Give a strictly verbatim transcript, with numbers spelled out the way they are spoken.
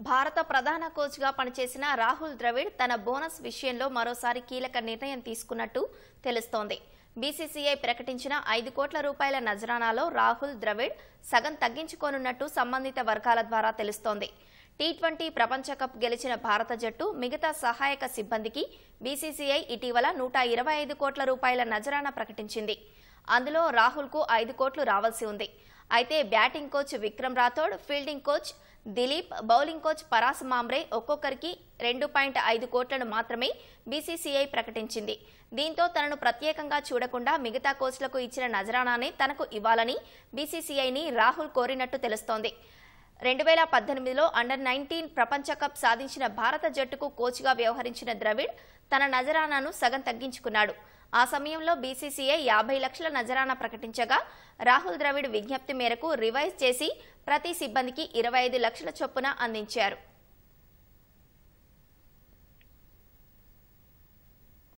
భారత ప్రధాన కోచ్గా పనిచేసిన రాహుల్ ద్రవిడ్ తన బోనస్ విషయంలో మరోసారి కీలక నిర్ణయం తీసుకున్నట్టు తెలుస్తోంది. బీసీసీఐ ప్రకటించిన ఐదు కోట్ల రూపాయల నజరానాలో రాహుల్ ద్రవిడ్ సగం తగ్గించుకోనున్నట్టు సంబంధిత వర్గాల ద్వారా తెలుస్తోంది. టీ ట్వంటీ ప్రపంచ కప్ గెలిచిన భారత జట్టు మిగతా సహాయక సిబ్బందికి బీసీసీఐ ఇటీవల నూట ఇరవై ఐదు కోట్ల రూపాయల నజరానా ప్రకటించింది. అందులో రాహుల్కు ఐదు కోట్లు రావాల్సి ఉంది. అయితే batting coach Vikram Rathod, fielding coach Dilip, bowling coach Paras Mhambrey ఒక్కొక్కరికి రెండు పాయింట్ ఐదు కోట్లను మాత్రమే బీసీసీఐ ప్రకటించింది. దీంతో తనను ప్రత్యేకంగా చూడకుండా మిగతా కోచ్లకు ఇచ్చిన నజరానానే తనకు ఇవ్వాలని బీసీసీఐని రాహుల్ కోరినట్టు తెలుస్తోంది. రెండు వేల పద్దెనిమిదిలో అండర్ నైన్టీన్ ప్రపంచ కప్ సాధించిన భారత జట్టుకు కోచ్గా వ్యవహరించిన ద్రవిడ్ తన నజరానాను సగం తగ్గించుకున్నాడు. ఆ సమయంలో బీసీసీఐ యాభై లక్షల నజరానా ప్రకటించగా రాహుల్ ద్రవిడ్ విజ్ఞప్తి మేరకు రివైజ్ చేసి ప్రతి సిబ్బందికి ఇరవై ఐదు లక్షల చొప్పున అందించారు.